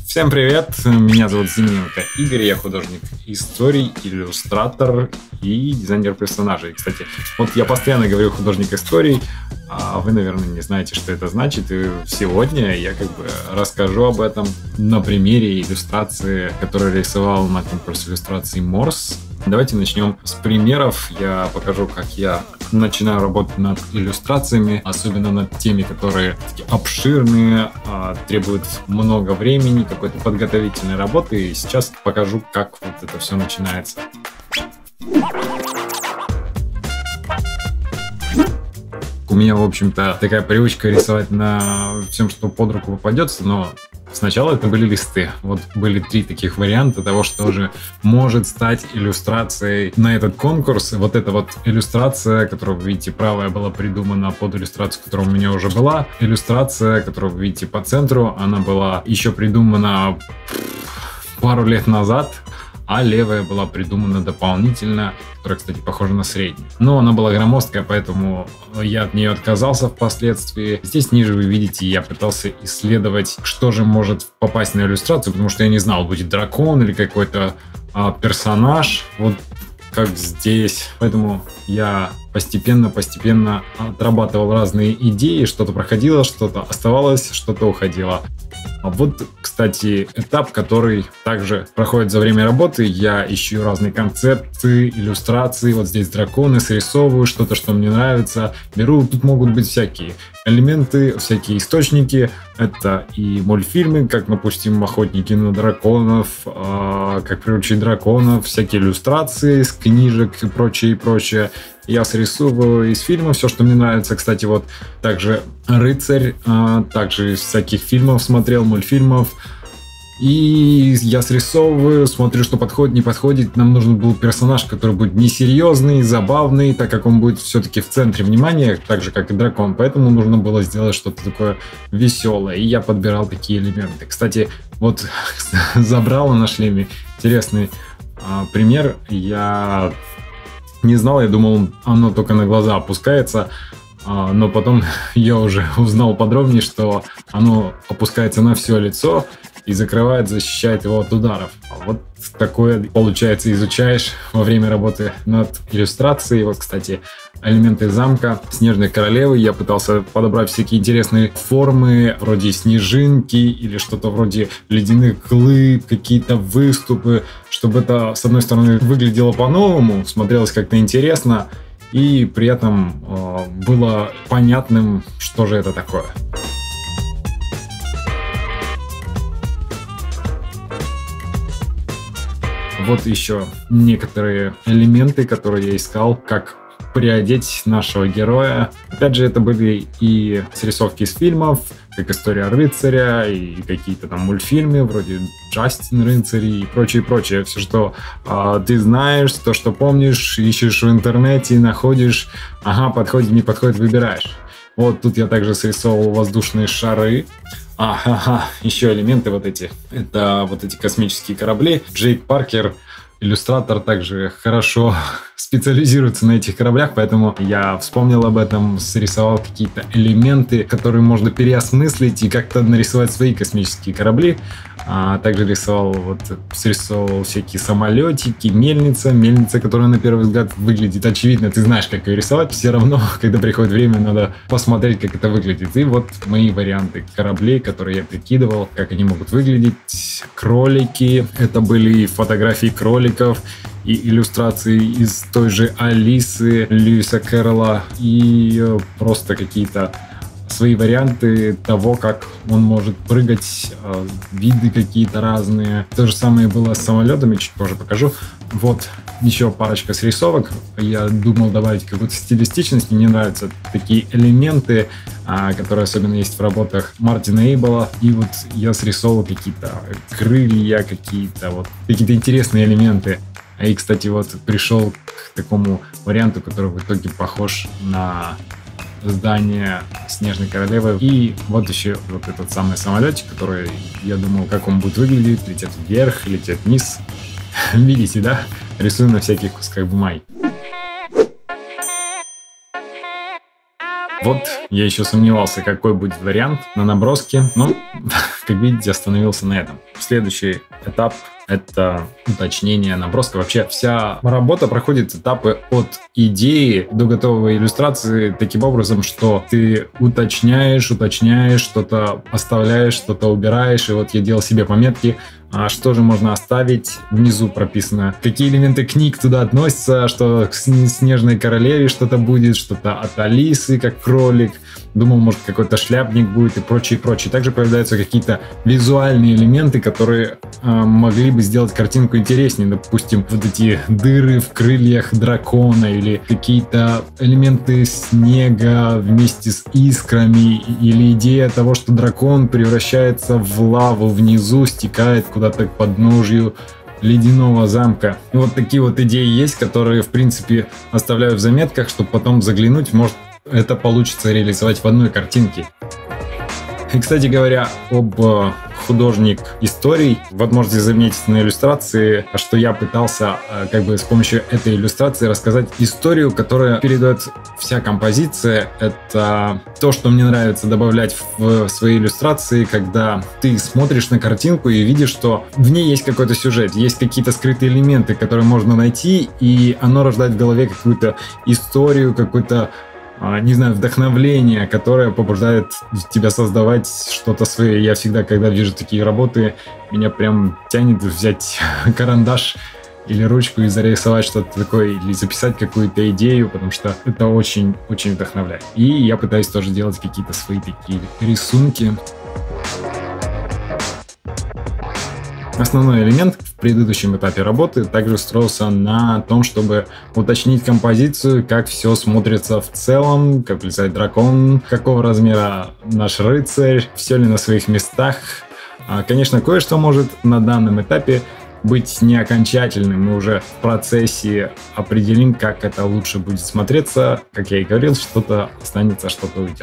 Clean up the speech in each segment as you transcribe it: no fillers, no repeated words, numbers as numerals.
Всем привет, меня зовут Зименко Игорь, я художник историй, иллюстратор и дизайнер персонажей. Кстати, вот я постоянно говорю художник историй, а вы, наверное, не знаете, что это значит. И сегодня я расскажу об этом на примере иллюстрации, которую рисовал на конкурсе иллюстраций Морс. Давайте начнем с примеров. Я покажу, как я начинаю работать над иллюстрациями, особенно над теми, которые обширные, требуют много времени, какой-то подготовительной работы. И сейчас покажу, как вот это все начинается. У меня, в общем-то, такая привычка рисовать на всем, что под руку попадется, но сначала это были листы. Вот были 3 таких варианта того, что же может стать иллюстрацией на этот конкурс. Вот эта вот иллюстрация, которую вы видите, правая была придумана под иллюстрацию, которая у меня уже была. Иллюстрация, которую вы видите по центру, она была еще придумана пару лет назад, а левая была придумана дополнительно, которая, кстати, похожа на среднюю. Но она была громоздкая, поэтому я от нее отказался впоследствии. Здесь ниже вы видите, я пытался исследовать, что же может попасть на иллюстрацию, потому что я не знал, будет дракон или какой-то персонаж, вот как здесь. Поэтому я постепенно отрабатывал разные идеи, что-то проходило, что-то оставалось, что-то уходило. А вот, кстати, этап, который также проходит за время работы. Я ищу разные концепции, иллюстрации. Вот здесь драконы, срисовываю что-то, что мне нравится. Беру, тут могут быть всякие элементы, всякие источники. Это и мультфильмы, как, допустим, «Охотники на драконов», «Как приручить драконов», всякие иллюстрации из книжек и прочее. Я срисовываю из фильма все, что мне нравится. Кстати, вот также «Рыцарь», также из всяких фильмов смотрел, мультфильмов. И я срисовываю, смотрю, что подходит, не подходит. Нам нужен был персонаж, который будет несерьезный, забавный, так как он будет все-таки в центре внимания, так же, как и дракон. Поэтому нужно было сделать что-то такое веселое. И я подбирал такие элементы. Кстати, вот забрала на шлеме интересный пример. Я не знал, я думал, оно только на глаза опускается. Но потом я уже узнал подробнее, что оно опускается на все лицо и закрывает, защищает его от ударов. Вот такое, получается, изучаешь во время работы над иллюстрацией. Вот, кстати, элементы замка Снежной Королевы. Я пытался подобрать всякие интересные формы, вроде снежинки или что-то вроде ледяных глыб, какие-то выступы, чтобы это, с одной стороны, выглядело по-новому, смотрелось как-то интересно, и при этом было понятным, что же это такое. Вот еще некоторые элементы, которые я искал, как приодеть нашего героя. Опять же, это были и срисовки из фильмов, как «История рыцаря», и какие-то там мультфильмы, вроде «Джастин рыцарь» и прочее. Все, что ты знаешь, то, что помнишь, ищешь в интернете, находишь, ага, подходит, не подходит, выбираешь. Вот тут я также срисовывал воздушные шары. Еще элементы вот эти. Это вот эти космические корабли. Джейк Паркер, иллюстратор, также хорошо специализируется на этих кораблях, поэтому я вспомнил об этом, срисовал какие-то элементы, которые можно переосмыслить и как-то нарисовать свои космические корабли. Также срисовал всякие самолетики, мельница, которая на первый взгляд выглядит очевидно, ты знаешь, как ее рисовать, все равно, когда приходит время, надо посмотреть, как это выглядит. И вот мои варианты кораблей, которые я прикидывал, как они могут выглядеть. Кролики, это были фотографии кроликов и иллюстрации из той же Алисы Льюиса Кэрролла, и просто какие-то свои варианты того, как он может прыгать, виды какие-то разные. То же самое было с самолетами, чуть позже покажу. Вот еще парочка срисовок. Я думал добавить какую-то стилистичность. Мне нравятся такие элементы, которые особенно есть в работах Мартина Эйбола. И вот я срисовал какие-то крылья, какие-то интересные элементы. И, кстати, вот пришел к такому варианту, который в итоге похож на здание Снежной Королевы. И вот еще вот этот самый самолетик, который я думал, как он будет выглядеть, лететь вверх, лететь вниз. Видите, да? Рисую на всяких кусках бумаги. Вот я еще сомневался, какой будет вариант на наброске, но, как видите, остановился на этом. Следующий этап — это уточнение наброска. Вообще вся работа проходит этапы от идеи до готовой иллюстрации таким образом, что ты уточняешь, что-то оставляешь, что-то убираешь. И вот я делал себе пометки, что же можно оставить. Внизу прописано, какие элементы книг туда относятся, что к Снежной королеве что-то будет, что-то от Алисы, как кролик. Думал, может, какой-то шляпник будет и прочее, прочее. Также появляются какие-то визуальные элементы, которые могли бы сделать картинку интереснее. Допустим, вот эти дыры в крыльях дракона или какие-то элементы снега вместе с искрами, или идея того, что дракон превращается в лаву внизу, стекает куда-то к подножью ледяного замка. И вот такие вот идеи есть, которые, в принципе, оставляю в заметках, чтобы потом заглянуть, может, это получится реализовать в одной картинке. И, кстати говоря, об художник историй, вот можете заметить на иллюстрации, что я пытался как бы с помощью этой иллюстрации рассказать историю, которая передает вся композиция. Это то, что мне нравится добавлять в свои иллюстрации, когда ты смотришь на картинку и видишь, что в ней есть какой-то сюжет, есть какие-то скрытые элементы, которые можно найти, и оно рождает в голове какую-то историю, какой-то, не знаю, вдохновление, которое побуждает тебя создавать что-то свое. Я всегда, когда вижу такие работы, меня прям тянет взять карандаш или ручку и зарисовать что-то такое, или записать какую-то идею, потому что это очень-очень вдохновляет. И я пытаюсь тоже делать какие-то свои такие рисунки. Основной элемент в предыдущем этапе работы также строился на том, чтобы уточнить композицию, как все смотрится в целом, как влезает дракон, какого размера наш рыцарь, все ли на своих местах. Конечно, кое-что может на данном этапе быть не окончательным, мы уже в процессе определим, как это лучше будет смотреться. Как я и говорил, что-то останется, что-то уйдет.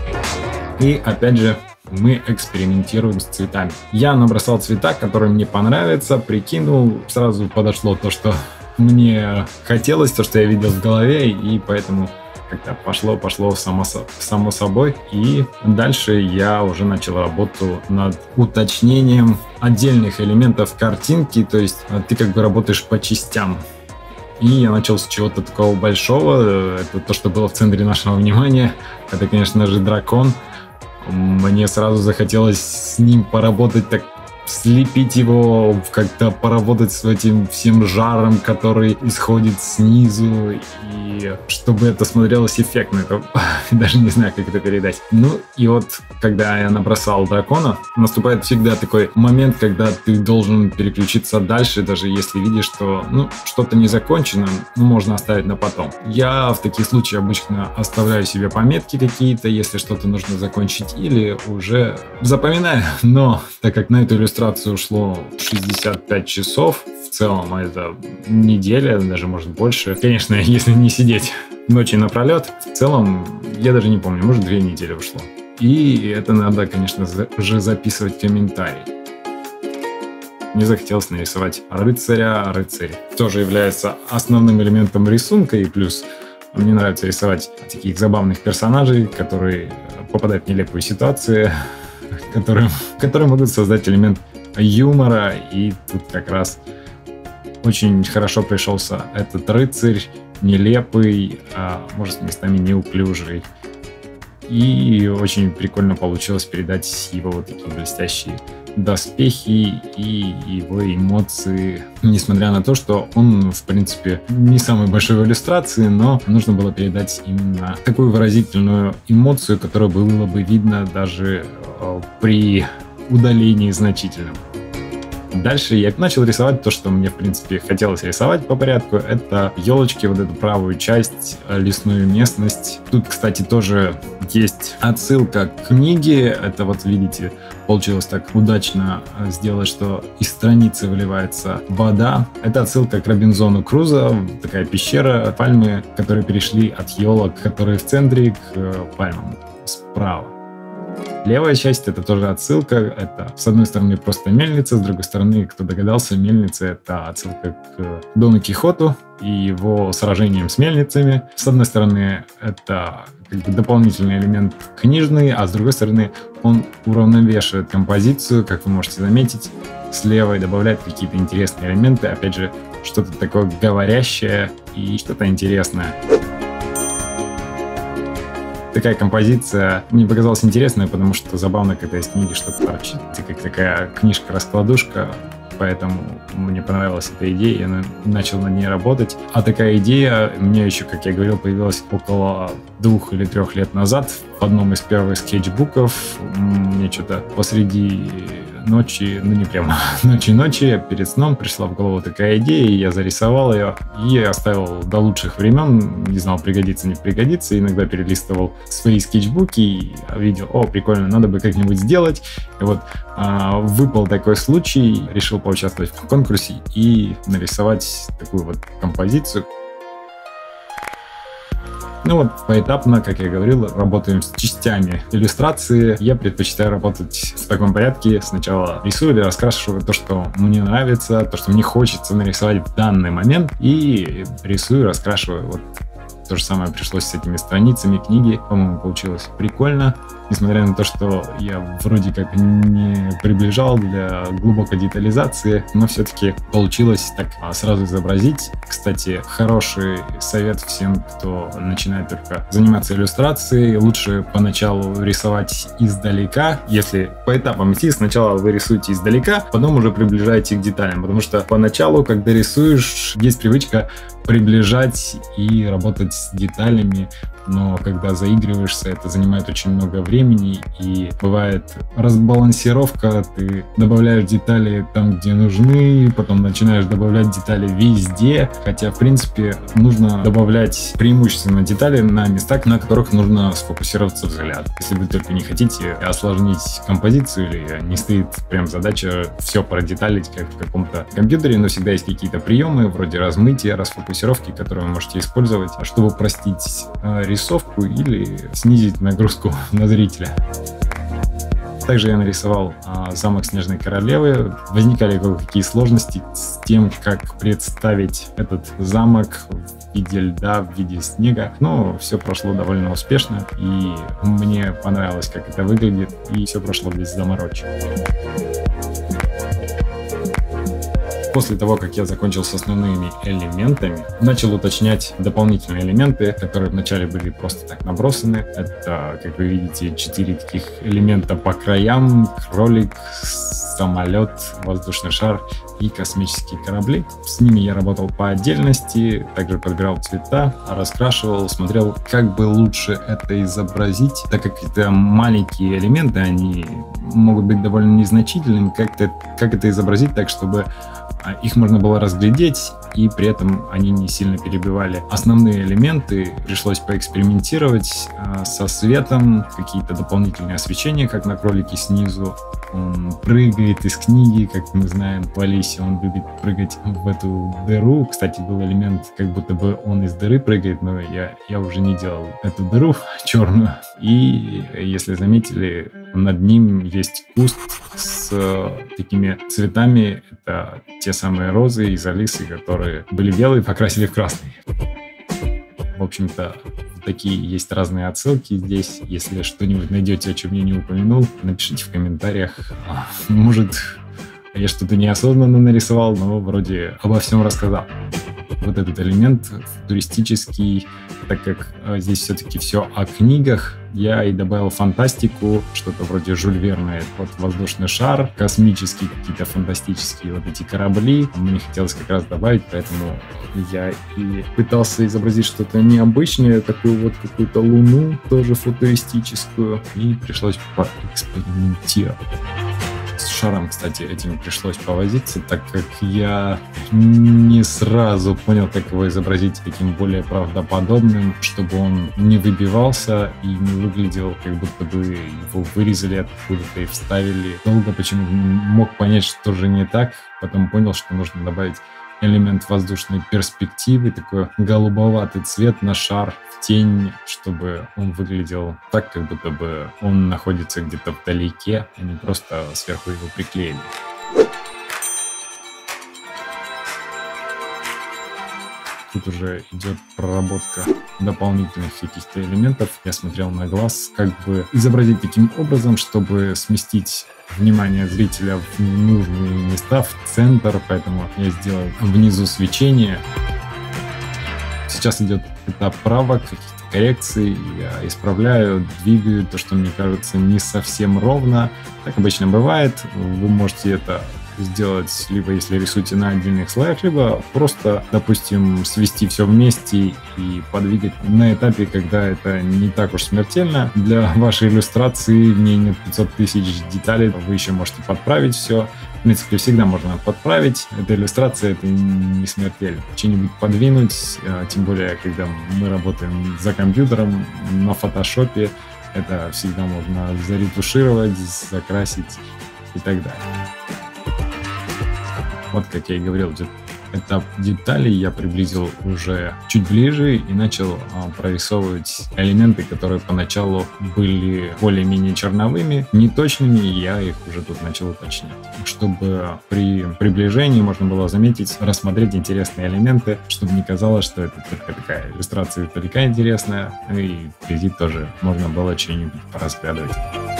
И опять же, мы экспериментируем с цветами. Я набросал цвета, которые мне понравятся, прикинул, сразу подошло то, что мне хотелось, то, что я видел в голове, и поэтому как-то пошло само собой. И дальше я уже начал работу над уточнением отдельных элементов картинки, то есть ты как бы работаешь по частям. И я начал с чего-то такого большого, это то, что было в центре нашего внимания, это, конечно же, дракон. Мне сразу захотелось с ним поработать, так слепить его, как-то поработать с этим всем жаром, который исходит снизу, и чтобы это смотрелось эффектно. Это, даже не знаю, как это передать. Ну и вот, когда я набросал дракона, наступает всегда такой момент, когда ты должен переключиться дальше, даже если видишь, что что-то не закончено, можно оставить на потом. Я в таких случаях обычно оставляю себе пометки какие-то, если что-то нужно закончить, или уже запоминаю. Но так как на эту иллюстрацию ушло 65 часов, в целом это неделя, даже может больше. Конечно, если не сидеть ночи напролет, в целом, я даже не помню, может 2 недели ушло. И это надо, конечно, уже записывать комментарий. Мне захотелось нарисовать рыцаря. Рыцарь тоже является основным элементом рисунка, и плюс мне нравится рисовать таких забавных персонажей, которые попадают в нелепые ситуации, которые могут создать элемент юмора, и тут как раз очень хорошо пришелся этот рыцарь, нелепый, может, местами неуклюжий. И очень прикольно получилось передать его вот такие блестящие доспехи и его эмоции. Несмотря на то, что он, в принципе, не самый большой в иллюстрации, но нужно было передать именно такую выразительную эмоцию, которая было бы видно даже при удалении значительном. Дальше я начал рисовать то, что мне, в принципе, хотелось рисовать по порядку. Это елочки, вот эту правую часть, лесную местность. Тут, кстати, тоже есть отсылка к книге. Это вот, видите, получилось так удачно сделать, что из страницы выливается вода. Это отсылка к Робинзону Крузо. Такая пещера, пальмы, которые перешли от елок, которые в центре, к пальмам справа. Левая часть — это тоже отсылка. Это, с одной стороны, просто мельница, с другой стороны, кто догадался, мельница — это отсылка к Дону Кихоту и его сражениям с мельницами. С одной стороны, это как бы дополнительный элемент книжный, а с другой стороны он уравновешивает композицию, как вы можете заметить, слева и добавляет какие-то интересные элементы, опять же, что-то такое говорящее и что-то интересное. Такая композиция мне показалась интересной, потому что забавно, когда из книги что-то торчит, как такая книжка-раскладушка, поэтому мне понравилась эта идея, я начал над ней работать. А такая идея мне еще, как я говорил, появилась около 2 или 3 лет назад в одном из первых скетчбуков. Мне что-то посреди ночи, ну не прямо ночи, перед сном пришла в голову такая идея, и я зарисовал ее и оставил до лучших времен, не знал, пригодится, не пригодится, иногда перелистывал свои скетчбуки и видел, о, прикольно, надо бы как-нибудь сделать. И вот выпал такой случай, решил поучаствовать в конкурсе и нарисовать такую вот композицию. Ну вот, поэтапно, как я говорил, работаем с частями иллюстрации. Я предпочитаю работать в таком порядке. Сначала рисую или раскрашиваю то, что мне нравится, то, что мне хочется нарисовать в данный момент, и рисую, раскрашиваю. Вот то же самое пришлось с этими страницами книги. По-моему, получилось прикольно. Несмотря на то, что я вроде как не приближал для глубокой детализации, но все-таки получилось так сразу изобразить. Кстати, хороший совет всем, кто начинает только заниматься иллюстрацией. Лучше поначалу рисовать издалека. Если по этапам идти, сначала вы рисуете издалека, потом уже приближаете к деталям. Потому что поначалу, когда рисуешь, есть привычка приближать и работать с деталями, но когда заигрываешься, это занимает очень много времени, и бывает разбалансировка, ты добавляешь детали там, где нужны, потом начинаешь добавлять детали везде, хотя, в принципе, нужно добавлять преимущественно детали на местах, на которых нужно сфокусироваться взгляд. Если вы только не хотите осложнить композицию, или не стоит прям задача все продеталить, как в каком-то компьютере, но всегда есть какие-то приемы, вроде размытия, расфокусировки, которые вы можете использовать, чтобы простить рисовку или снизить нагрузку на зрителя. Также я нарисовал замок Снежной Королевы. Возникали кое-какие сложности с тем, как представить этот замок в виде льда, в виде снега. Но все прошло довольно успешно, и мне понравилось, как это выглядит, и все прошло без заморочек. После того, как я закончил с основными элементами, начал уточнять дополнительные элементы, которые вначале были просто так набросаны. Это, как вы видите, 4 таких элемента по краям: кролик, самолет, воздушный шар и космические корабли. С ними я работал по отдельности, также подбирал цвета, раскрашивал, смотрел, как бы лучше это изобразить, так как это маленькие элементы, они могут быть довольно незначительными, как это изобразить так, чтобы их можно было разглядеть, и при этом они не сильно перебивали основные элементы. Пришлось поэкспериментировать со светом, какие-то дополнительные освещения, как на кролике снизу. Он прыгает из книги, как мы знаем, в Алисе он любит прыгать в эту дыру. Кстати, был элемент, как будто бы он из дыры прыгает, но я уже не делал эту дыру черную. И, если заметили, над ним есть куст с такими цветами. Это те самые розы из Алисы, которые были белые, покрасили в красный. В общем-то, такие есть разные отсылки здесь. Если что-нибудь найдете, о чем я не упомянул, напишите в комментариях. Может, я что-то неосознанно нарисовал, но вроде обо всем рассказал. Вот этот элемент туристический, так как здесь все-таки все о книгах, я и добавил фантастику, что-то вроде Жюль Верна, вот воздушный шар, космические какие-то фантастические вот эти корабли. Мне хотелось как раз добавить, поэтому я и пытался изобразить что-то необычное, такую вот какую-то луну, тоже футуристическую, и пришлось поэкспериментировать. С шаром, кстати, этим пришлось повозиться, так как я не сразу понял, как его изобразить таким более правдоподобным, чтобы он не выбивался и не выглядел, как будто бы его вырезали откуда-то и вставили. Долго почему мог понять, что же не так, потом понял, что нужно добавить элемент воздушной перспективы, такой голубоватый цвет на шар в тень, чтобы он выглядел так, как будто бы он находится где-то вдалеке, а не просто сверху его приклеили. тут уже идет проработка дополнительных каких-то элементов. Я смотрел на глаз, как бы изобразить таким образом, чтобы сместить внимание зрителя в нужные места, в центр, поэтому я сделал внизу свечение. Сейчас идет этап правок, каких-то коррекций, я исправляю, двигаю то, что мне кажется не совсем ровно. Так обычно бывает. Вы можете это сделать, либо если рисуете на отдельных слоях, либо просто, допустим, свести все вместе и подвигать на этапе, когда это не так уж смертельно. Для вашей иллюстрации в ней нет 500 тысяч деталей, вы еще можете подправить все. В принципе, всегда можно подправить. Эта иллюстрация, это не смертельно. Что-нибудь подвинуть, тем более, когда мы работаем за компьютером, на фотошопе, это всегда можно заретушировать, закрасить и так далее. Вот, как я и говорил, этап деталей я приблизил уже чуть ближе и начал прорисовывать элементы, которые поначалу были более-менее черновыми, неточными, и я их уже тут начал уточнять. Чтобы при приближении можно было заметить, рассмотреть интересные элементы, чтобы не казалось, что это только такая иллюстрация издалека интересная, и впереди тоже можно было что-нибудь поразглядывать.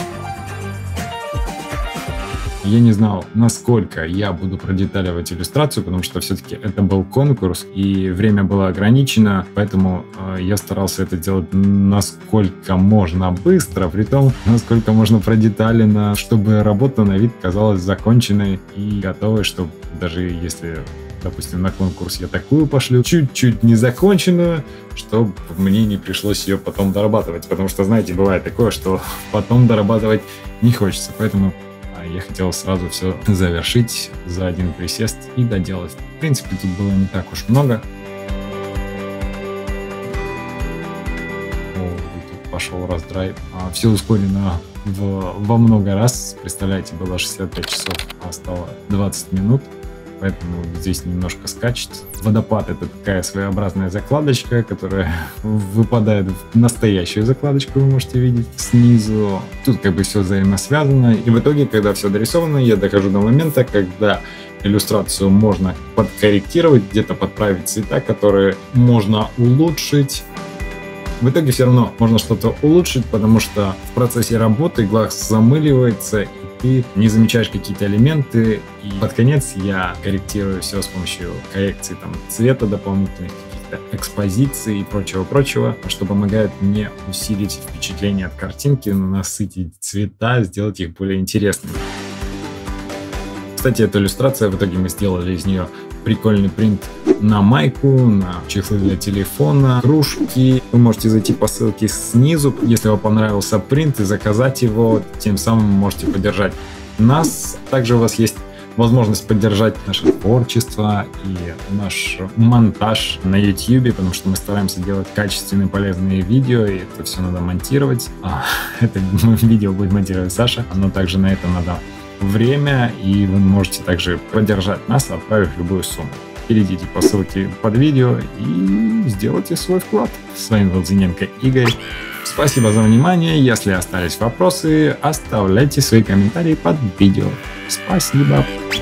Я не знал, насколько я буду продеталивать иллюстрацию, потому что все-таки это был конкурс, и время было ограничено, поэтому я старался это делать насколько можно быстро, при том, насколько можно продеталено, чтобы работа на вид казалась законченной и готовой, чтобы даже если, допустим, на конкурс я такую пошлю, чуть-чуть незаконченную, чтобы мне не пришлось ее потом дорабатывать, потому что, знаете, бывает такое, что потом дорабатывать не хочется, поэтому я хотел сразу все завершить за один присест и доделать. В принципе, тут было не так уж много. Тут пошел раздрайв. Все ускорено во много раз. Представляете, было 65 часов, а стало 20 минут. Поэтому здесь немножко скачет. Водопад — это такая своеобразная закладочка, которая выпадает в настоящую закладочку, вы можете видеть снизу. Тут как бы все взаимосвязано. И в итоге, когда все дорисовано, я дохожу до момента, когда иллюстрацию можно подкорректировать, где-то подправить цвета, которые можно улучшить. В итоге все равно можно что-то улучшить, потому что в процессе работы глаз замыливается, и ты не замечаешь какие-то элементы. И под конец я корректирую все с помощью коррекции цвета дополнительных, каких-то экспозиций и прочего, что помогает мне усилить впечатление от картинки, насытить цвета, сделать их более интересными. Кстати, эта иллюстрация, в итоге мы сделали из нее прикольный принт на майку, на чехлы для телефона, кружки. Вы можете зайти по ссылке снизу, если вам понравился принт, и заказать его. Тем самым можете поддержать нас. Также у вас есть возможность поддержать наше творчество и наш монтаж на YouTube, потому что мы стараемся делать качественные, полезные видео, и это все надо монтировать. Это видео будет монтировать Саша, но также на это надо время, и вы можете также поддержать нас, отправив любую сумму. Перейдите по ссылке под видео и сделайте свой вклад. С вами был Зиненко Игорь. Спасибо за внимание. Если остались вопросы, оставляйте свои комментарии под видео. Спасибо.